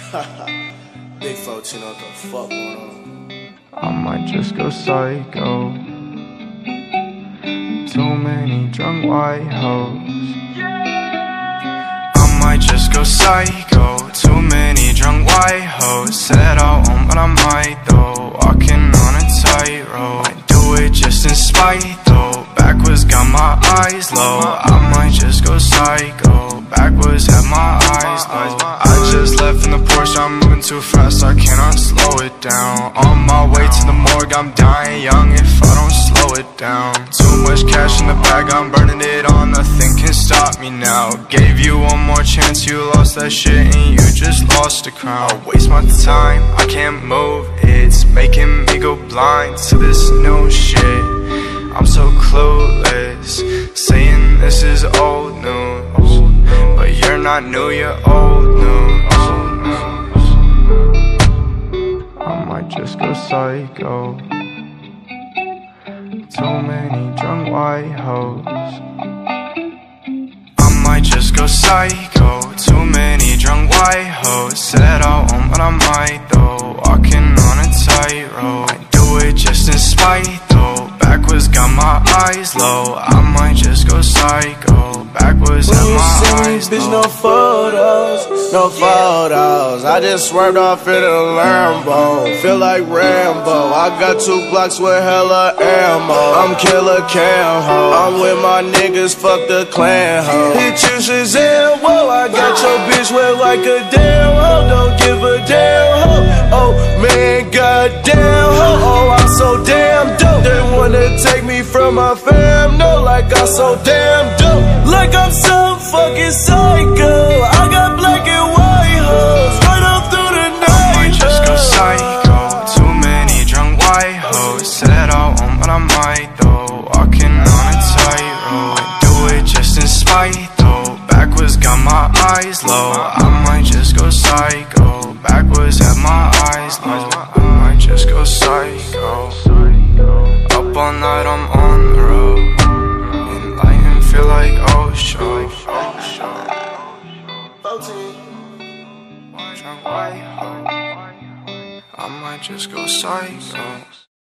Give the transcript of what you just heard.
Big 14, what the fuck going on? I might just go psycho. Too many drunk white hoes. I might just go psycho. Too many drunk white hoes. Said I won't, but I might though. Walking on a tightrope. I do it just in spite though. Backwoods got my eyes low. I might just go psycho. Backwoods have my eyes low. I just left in the Porsche, I'm moving too fast, I cannot slow it down. On my way to the morgue, I'm dying young if I don't slow it down. Too much cash in the bag, I'm burning it on, nothing can stop me now. Gave you one more chance, you lost that shit and you just lost the crown. I waste my time, I can't move, it's making me go blind to this new shit. I'm so clueless, saying this is old news, but you're not new, you're old news. I might just go psycho. Too many drunk white hoes. I might just go psycho. Too many drunk white hoes. Said I won't, but I might though. Walking on a tightrope. I do it just in spite though. Backwoods got my eyes low. I might just go psycho. Backwoods have my eyes low. Bitch, no photos, no photos. I just swerved off in a Lambo. Feel like Rambo. I got 2 blocks with hella ammo. I'm killer cam ho. I'm with my niggas, fuck the clan ho. Hit you Shazam, whoa. I got your bitch wet like a damn ho. Don't give a damn ho. Oh man, goddamn ho. Oh, I'm so damn dope. They wanna take me from my fam, no, like I'm so damn dope. Like I'm so fucking psycho. I got black and white hoes right up through the night. I might just go psycho. Too many drunk white hoes. Said I won't, but I might though. Walking on a tightrope. I do it just in spite though. Backwoods got my eyes low. I might just go psycho. Backwoods have my eyes low. I might just go psycho. Up all night, I'm on the road. Enlightened, feel like Osho. Drunk white hoe. I might just go psycho.